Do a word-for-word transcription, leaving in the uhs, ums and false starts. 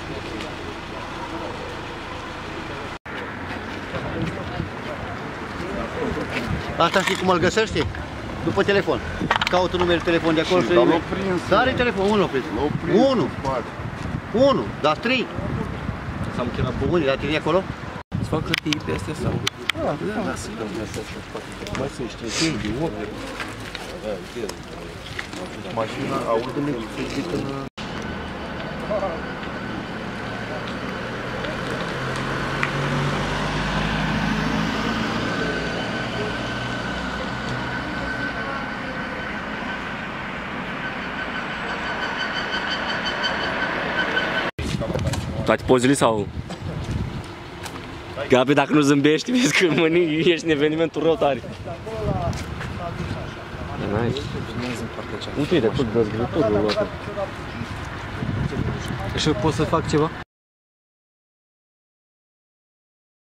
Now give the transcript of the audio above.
Asta știi cum îl găsești? După telefon. Caută numele de telefon de acolo să l-au prins. Care telefon? Unul l-a prins. Unu. Unu. Dar trei. S-am chemat pe unii, la tine acolo? Îți fac hârtii pe astea sau? Da, da, da, să dăm astea. Mai să știu, timp, de ochi. Mașina, aude-le, zic în... Toate pozele sau? Gabi, dacă nu zâmbești, vezi că mănânci, ești în evenimentul rău tare. Uite, de tot dezgrătorul ăla. Și pot să fac ceva?